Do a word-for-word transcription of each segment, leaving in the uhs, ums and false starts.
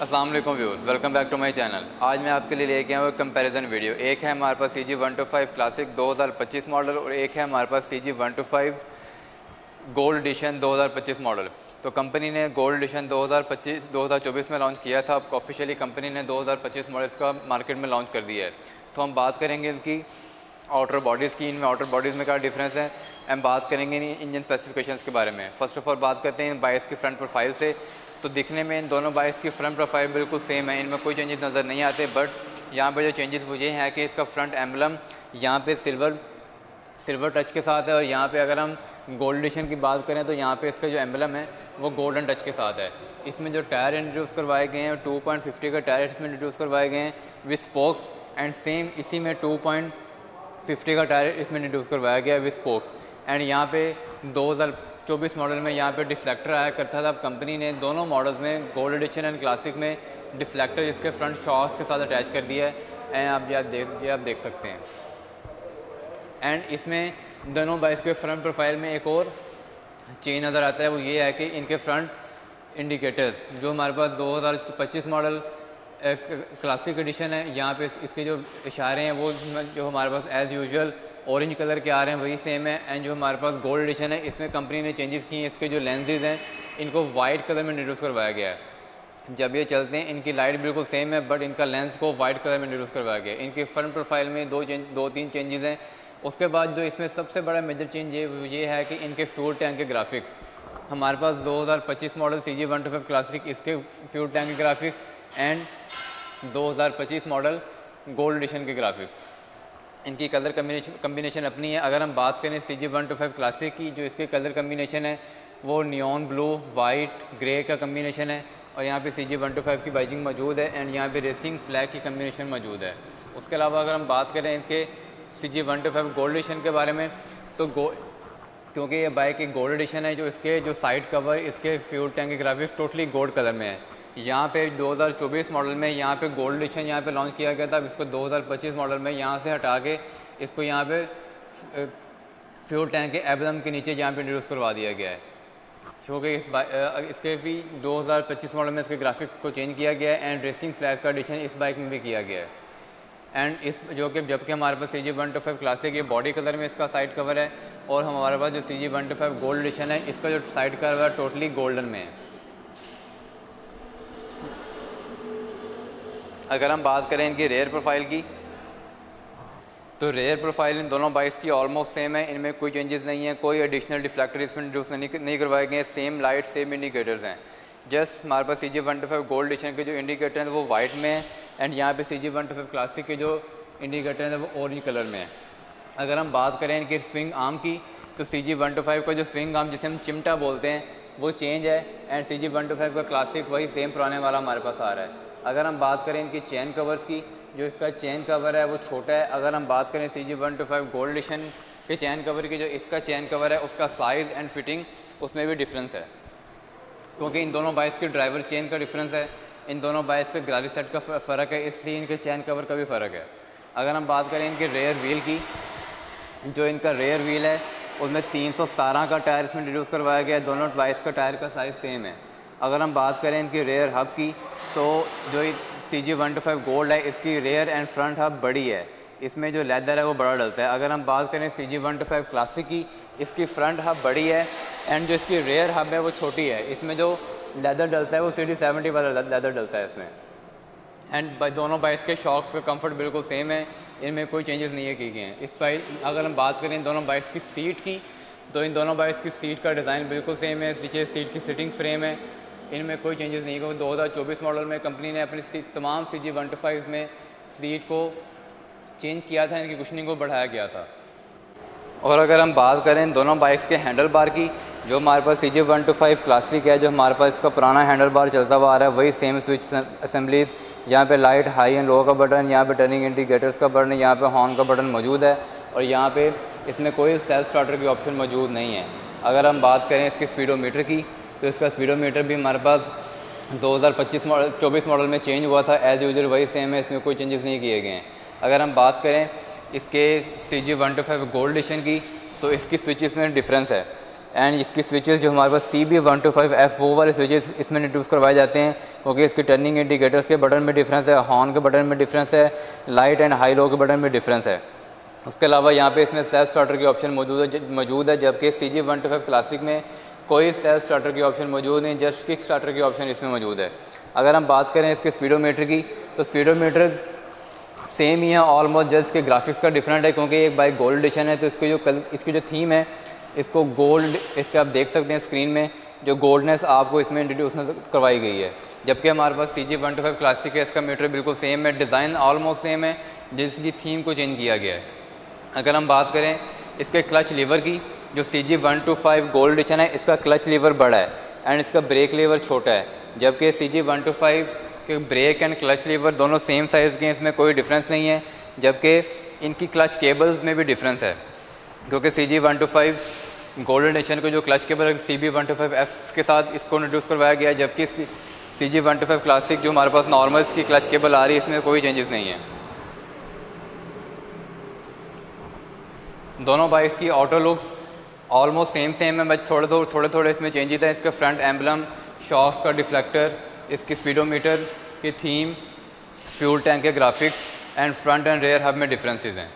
अस्सलाम वालेकुम viewers, welcome back to my channel. आज मैं आपके लिए लेके आया हूँ कंपैरिजन वीडियो। एक है हमारे पास C G one two five classic दो हज़ार पच्चीस मॉडल और एक है हमारे पास C G one two five gold edition दो हज़ार पच्चीस मॉडल। तो कंपनी ने गोल्ड एडिशन दो हज़ार पच्चीस दो हज़ार चौबीस में लॉन्च किया था। अब ऑफिशियली कंपनी ने दो हज़ार पच्चीस मॉडल्स का मार्केट में लॉन्च कर दिया है। तो हम बात करेंगे इनकी आउटर बॉडीज़ की, इनमें आउटर बॉडीज़ में क्या डिफरेंस है। हम बात करेंगे इंजन स्पेसिफिकेशंस के बारे में। फ़र्स्ट ऑफ ऑल बात करते हैं बाइक्स की फ्रंट प्रोफाइल से। तो दिखने में इन दोनों बाइक्स की फ्रंट प्रोफाइल बिल्कुल सेम है, इनमें कोई चेंजेस नज़र नहीं आते। बट यहाँ पे जो चेंजेस वो ये हैं कि इसका फ्रंट एम्बलम यहाँ पे सिल्वर सिल्वर टच के साथ है, और यहाँ पे अगर हम गोल्ड एडिशन की बात करें तो यहाँ पे इसका जो एम्बलम है वो गोल्डन टच के साथ है। इसमें जो टायर इंट्रोड्यूस करवाए गए हैं टू पॉइंट फिफ्टी का टायर इसमें इंट्रोड्यूस करवाए गए हैं विद स्पोक्स, एंड सेम इसी में टू पॉइंट फिफ्टी का टायर इसमें इंट्रोड्यूस करवाया गया है विद स्पोक्स। एंड यहाँ पे दो हज़ार चौबीस मॉडल में यहाँ पे डिफ्लेक्टर आया करता था। अब कंपनी ने दोनों मॉडल्स में गोल्ड एडिशन एंड क्लासिक में डिफ्लेक्टर इसके फ्रंट शॉक्स के साथ अटैच कर दिया है, एंड आप ये आप देख ये आप देख सकते हैं। एंड इसमें दोनों बाइक्स के फ्रंट प्रोफाइल में एक और चेंज नज़र आता है, वो ये है कि इनके फ्रंट इंडिकेटर्स जो हमारे पास दो हज़ार पच्चीस मॉडल क्लासिक एडिशन है, यहाँ पे इसके जो इशारे हैं वो जो हमारे पास एज़ यूजुअल ऑरेंज कलर के आ रहे हैं वही सेम है। एंड जो हमारे पास गोल्ड एडिशन है इसमें कंपनी ने चेंजेस किए हैं, इसके जो लेंसेज हैं इनको वाइट कलर में इंट्रोड्यूस करवाया गया है। जब ये चलते हैं इनकी लाइट बिल्कुल सेम है, बट इनका लेंस को वाइट कलर में इंट्रोड्यूस करवाया गया है। इनके फ्रंट प्रोफाइल में दो चेंज दो तीन चेंजेस हैं। उसके बाद जो इसमें सबसे बड़ा मेजर चेंज ये ये है कि इनके फ्यूल टैंक के ग्राफिक्स, हमारे पास दो हज़ार पच्चीस model C G one two five classic इसके फ्यूल टैंक के ग्राफिक्स, एंड दो हज़ार पच्चीस मॉडल गोल्ड एडिशन के ग्राफिक्स, इनकी कलर कम्बिनेशन कम्बिनेशन अपनी है। अगर हम बात करें C G one two five classic की, जो इसके कलर कम्बिनेशन है वो नियॉन ब्लू, वाइट, ग्रे का कम्बिनेशन है, और यहाँ पे C G one two five की बाइजिंग मौजूद है, एंड यहाँ पे रेसिंग फ्लैग की कम्बिनेशन मौजूद है। उसके अलावा अगर हम बात करें इनके C G one two five gold edition के बारे में, तो गो क्योंकि ये बाइक एक गोल्ड एडिशन है, जो इसके जो साइड कवर इसके फ्यूल टैंक के ग्राफिक्स टोटली गोल्ड कलर में है। यहाँ पे दो हज़ार चौबीस मॉडल में यहाँ पे गोल्ड एडिशन यहाँ पे लॉन्च किया गया था। अब इसको दो हज़ार पच्चीस मॉडल में यहाँ से हटा के इसको यहाँ पे फ्यूल टैंक के एब्लम के नीचे यहाँ पे इंट्रोड्यूस करवा दिया गया है, क्योंकि इस इसके भी दो हज़ार पच्चीस मॉडल में इसके ग्राफिक्स को चेंज किया गया है, एंड रेसिंग फ्लैग का एडिशन इस बाइक में भी किया गया है। एंड इस जो कि जबकि हमारे पास C G one two five classic ये बॉडी कलर में इसका साइड कवर है, और हमारे पास जो C G one two five gold edition है इसका जो साइड कवर है टोटली गोल्डन में है। अगर हम बात करें इनकी रेयर प्रोफाइल की, तो रेयर प्रोफाइल इन दोनों बाइक्स की ऑलमोस्ट सेम है, इनमें कोई चेंजेस नहीं है, कोई एडिशनल डिफ्लेक्टर इसमें इंट्रोड्यूस नहीं, नहीं करवाए गए हैं। सेम लाइट सेम इंडिकेटर्स हैं। जस्ट हमारे पास C G one two five gold edition के जो इंडिकेटर हैं वो वाइट में है, एंड यहाँ पे C G one two five classic के जो इंडिकेटर हैं वो ऑरेंज कलर में है। अगर हम बात करें इनके स्विंग आर्म की, तो C G one two five का जो स्विंग आर्म जिसे हम चिमटा बोलते हैं वो चेंज है, and C G one two five का क्लासिक वही सेम पुराने वाला हमारे पास आ रहा है। अगर हम बात करें इनकी चेन कवर्स की, जो इसका चेन कवर है वो छोटा है। अगर हम बात करें C G one two five gold edition के चेन कवर की, जो इसका चेन कवर है उसका साइज़ एंड फिटिंग उसमें भी डिफरेंस है, क्योंकि इन दोनों बाइक्स के ड्राइवर चेन का डिफरेंस है, इन दोनों बाइक्स के ग्रारी सेट का फ़र्क है, इसलिए इनके चेन कवर का भी फ़र्क है। अगर हम बात करें इनके रेयर व्हील की, जो इनका रेयर व्हील है उसमें तीन सौ सतारह का टायर इसमें इंट्रोड्यूस करवाया गया है। दोनों बाइक्स का टायर का साइज़ सेम है। अगर हम बात करें इनकी रेयर हब की, तो जो C G one two five gold है इसकी रेयर एंड फ्रंट हब बड़ी है, इसमें जो लेदर है वो बड़ा डलता है। अगर हम बात करें C G one two five classic की, इसकी फ्रंट हब बड़ी है, एंड जो इसकी रेयर हब है वो छोटी है, इसमें जो लेदर डलता है वो सी डी सेवेंटी वाला लेदर डलता है इसमें। एंड दोनों बाइक्स के शॉक्स का कंफर्ट बिल्कुल सेम है, इनमें कोई चेंजेस नहीं है किए गए हैं। इस बाइक अगर हम बात करें इन दोनों बाइक्स की सीट की, तो इन दोनों बाइक्स की सीट का डिज़ाइन बिल्कुल सेम है। नीचे सीट की सिटिंग फ्रेम है, इनमें कोई चेंजेस नहीं है। दो हज़ार चौबीस मॉडल में कंपनी ने अपनी तमाम C G one two five में सीट को चेंज किया था, इनकी कुशनिंग को बढ़ाया गया था। और अगर हम बात करें दोनों बाइक्स के हैंडल बार की, जो हमारे पास C G one two five classic है, जो हमारे पास इसका पुराना हैंडल बार चलता हुआ आ रहा है वही सेम स्विच असेंबलीज, यहाँ पे लाइट हाई एंड लो का बटन, यहाँ पे टर्निंग इंडिकेटर्स का बटन, यहाँ पे हॉर्न का बटन मौजूद है, और यहाँ पे इसमें कोई सेल्फ स्टार्टर की ऑप्शन मौजूद नहीं है। अगर हम बात करें इसके स्पीडोमीटर की, तो इसका स्पीडोमीटर भी हमारे पास दो हज़ार पच्चीस मॉडल चौबीस मॉडल में चेंज हुआ था, एज़ यूजुअल वही सेम है, इसमें कोई चेंजेस नहीं किए गए हैं। अगर हम बात करें इसके C G one two five gold edition की, तो इसकी स्विचेस में डिफरेंस है। एंड इसकी स्विचेस जो हमारे पास C B one two five F वो वाले स्विचेस इसमें इंट्रोड्यूस करवाए जाते हैं, क्योंकि इसके टर्निंग इंडिकेटर्स के बटन में डिफरेंस है, हॉर्न के बटन में डिफरेंस है, लाइट एंड हाई लो के बटन में डिफरेंस है। उसके अलावा यहाँ पे इसमें सेल्फ स्टार्टर की ऑप्शन मौजूद है मौजूद है जबकि C G one two five classic में कोई सेल्फ स्टार्टर की ऑप्शन मौजूद नहीं, जस्ट किक स्टार्टर की ऑप्शन इसमें मौजूद है। अगर हम बात करें इसके स्पीडोमीटर की, तो स्पीडोमीटर सेम ही है ऑलमोस्ट, जस्ट इसके ग्राफिक्स का डिफरेंट है, क्योंकि एक बाइक गोल्ड एडिशन है तो इसकी जो कल इसकी जो थीम है इसको गोल्ड, इसके आप देख सकते हैं स्क्रीन में जो गोल्डनेस आपको इसमें इंट्रोड्यूस करवाई गई है। जबकि हमारे पास C G one two five classic है, इसका मीटर बिल्कुल सेम है, डिज़ाइन ऑलमोस्ट सेम है, जिसकी थीम को चेंज किया गया है। अगर हम बात करें इसके क्लच लीवर की, जो C G one two five gold edition है इसका क्लच लीवर बड़ा है एंड इसका ब्रेक लीवर छोटा है, जबकि C G one two five के ब्रेक एंड क्लच लीवर दोनों सेम साइज़ के हैं, इसमें कोई डिफरेंस नहीं है। जबकि इनकी क्लच केबल्स में भी डिफरेंस है, क्योंकि C G one two five gold edition को जो clutch cable C B one two five F के साथ इसको इंट्रोड्यूस करवाया गया है, जबकि C G one two five classic जो हमारे पास नॉर्मल इसकी क्लच केबल आ रही है इसमें कोई चेंजेस नहीं है। दोनों बाइक्स की auto looks almost same same है, बट थोड़े थोड़े थोड़े थोड़े इसमें चेंजेस हैं। इसका फ्रंट एम्बलम, शॉक्स का डिफ्लेक्टर, इसकी स्पीडोमीटर की थीम, फ्यूल टैंक के graphics and front end rear hub में डिफरेंसेस हैं।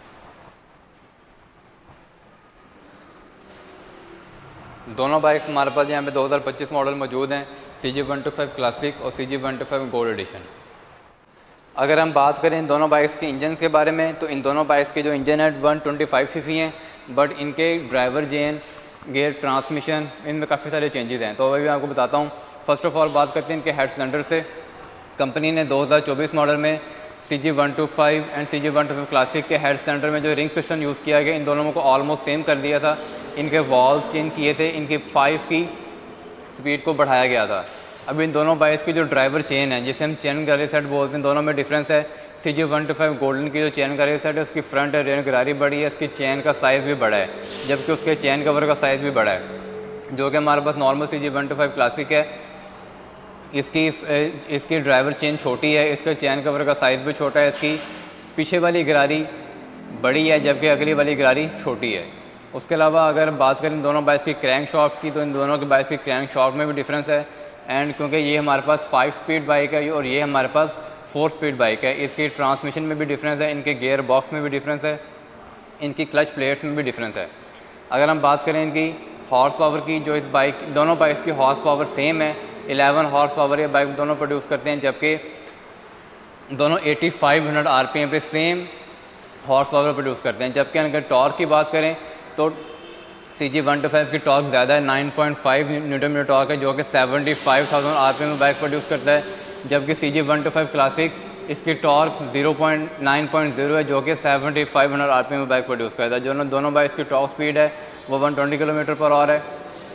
दोनों बाइक्स हमारे पास यहाँ पे दो हज़ार पच्चीस मॉडल मौजूद हैं, C G one two five classic और C G one two five gold edition. अगर हम बात करें इन दोनों बाइक्स के इंजन के बारे में, तो इन दोनों बाइक्स के जो इंजन है one twenty five C C हैं, बट इनके ड्राइवर जेन, गियर, ट्रांसमिशन, इनमें काफ़ी सारे चेंजेस हैं। तो अभी मैं आपको बताता हूँ। फर्स्ट ऑफ ऑल बात करते हैं इनके हेड सिलेंडर से। कंपनी ने दो हज़ार चौबीस मॉडल में C G one two five and C G one two five classic के हेड सिलेंडर में जो रिंग पिस्टन यूज़ किया गया, इन दोनों को ऑलमोस्ट सेम कर दिया था। इनके वॉल्व्स चेंज किए थे, इनकी फाइव की स्पीड को बढ़ाया गया था। अब इन दोनों बाइक्स की जो ड्राइवर चेन है, जिसे हम चैन गरारी सेट बोलते हैं, दोनों में डिफरेंस है। C G one two five golden की जो चैन गरारी सेट है उसकी फ्रंट और रेयर गरारी बड़ी है, इसकी चैन का साइज़ भी बड़ा है, जबकि उसके चैन कवर का साइज़ भी बड़ा है। जो कि हमारे पास normal C G one two five classic है, इसकी इसकी ड्राइवर चेन छोटी है, इसका चैन कवर का साइज़ भी छोटा है, इसकी पीछे वाली गरारी बड़ी है जबकि अगली वाली गरारी छोटी है। उसके अलावा अगर बात करें दोनों बाइक्स की क्रैंक शॉफ्ट की, तो इन दोनों के बाइक्स की क्रैंक शॉफ्ट में भी डिफरेंस है। एंड क्योंकि ये हमारे पास फाइव स्पीड बाइक है और ये हमारे पास फोर स्पीड बाइक है, इसकी ट्रांसमिशन में भी डिफरेंस है, इनके गियर बॉक्स में भी डिफरेंस है, इनकी क्लच प्लेट्स में भी डिफरेंस है। अगर हम बात करें इनकी हॉर्स पावर की, जो इस बाइक दोनों बाइक्स की हॉर्स पावर सेम है, इलेवन हॉर्स पावर ये बाइक दोनों प्रोड्यूस करते हैं, जबकि दोनों eighty five hundred R P M पे सेम हॉर्स पावर प्रोड्यूस करते हैं। जबकि अगर टॉर्क की बात करें तो C G one two five की टॉर्क ज़्यादा है, nine point five newton metre torque है, जो कि seventy five thousand R P M में बाइक प्रोड्यूस करता है। जबकि C G one two five classic इसकी torque zero point nine point zero है, जो कि seventy five hundred R P M में बाइक प्रोड्यूस करता है। जो दोनों बाइक की टॉप स्पीड है वो one twenty kilometre per hour है।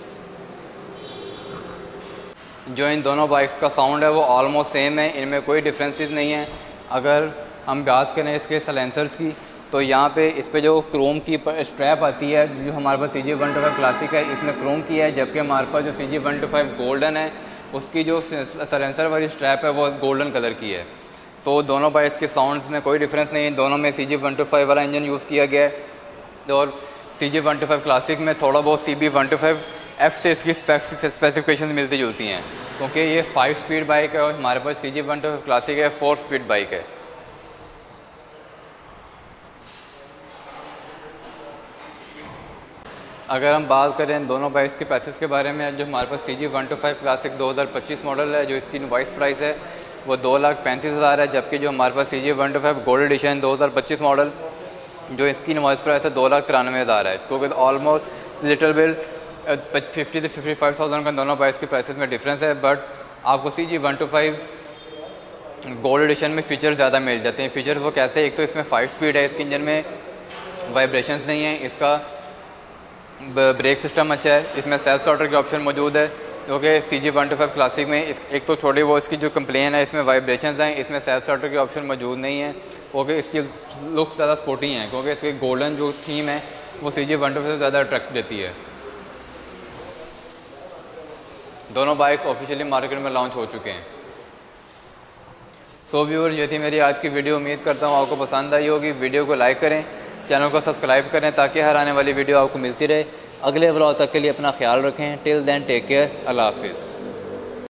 जो इन दोनों बाइक्स का साउंड है वो ऑलमोस्ट सेम है, इनमें कोई डिफरेंसेस नहीं है। अगर हम बात करें इसके सलेंसर्स की, तो यहाँ पे इस पे जो क्रोम की स्ट्रैप आती है, जो हमारे पास C G one two five classic है इसमें क्रोम की है, जबकि हमारे पास जो C G one two five golden है उसकी जो सलेंसर वाली स्ट्रैप है वो गोल्डन कलर की है। तो दोनों बाइक्स के साउंड्स में कोई डिफरेंस नहीं है, दोनों में C G one two five वाला इंजन यूज़ किया गया है। और C G one two five classic में थोड़ा बहुत C B one two five F से इसकी स्पेसिफिकेशन मिलती जुलती हैं, क्योंकि ये फाइव स्पीड बाइक है और हमारे पास C G one two five classic है फोर स्पीड बाइक है। अगर हम बात करें दोनों बाइक्स के प्राइसेस के बारे में, जो हमारे पास C G one two five classic दो हज़ार पच्चीस मॉडल है, जो इसकी इनवॉइस प्राइस है वो दो लाख पैंतीस हज़ार है, जबकि जो हमारे पास C G one two five gold edition दो हज़ार पच्चीस मॉडल, जो इसकी इनवॉइस प्राइस है दो लाख तिरानवे हज़ार है। तो ऑलमोस्ट लिटिल बिल फिफ्टी से फिफ्टी फाइव थाउजेंड का दोनों बाइक्स के प्राइसेस में डिफरेंस है। बट आपको C G one two five gold edition में फ़ीचर ज़्यादा मिल जाते हैं। फ़ीचर वो कैसे, एक तो इसमें फाइव स्पीड है, इसके इंजन में वाइब्रेशंस नहीं है, इसका ब्रेक सिस्टम अच्छा है, इसमें सेल्फ स्टार्टर की ऑप्शन मौजूद है, क्योंकि C G one two five classic में इस एक तो छोटी वो इसकी जो कंप्लेन है इसमें वाइब्रेशंस हैं, इसमें सेल्फ स्टार्टर की ऑप्शन मौजूद नहीं है, क्योंकि इसकी लुक्स ज़्यादा स्पोर्टी हैं, क्योंकि इसकी गोल्डन जो थीम है वो C G one two five से ज़्यादा अट्रैक्ट देती है। दोनों बाइक्स ऑफिशियली मार्केट में लॉन्च हो चुके हैं। सो व्यूअर, ये थी मेरी आज की वीडियो। उम्मीद करता हूँ आपको पसंद आई होगी। वीडियो को लाइक करें, चैनल को सब्सक्राइब करें ताकि हर आने वाली वीडियो आपको मिलती रहे। अगले व्लॉग तक के लिए अपना ख्याल रखें। टिल देन टेक केयर, अल्लाह हाफिज़।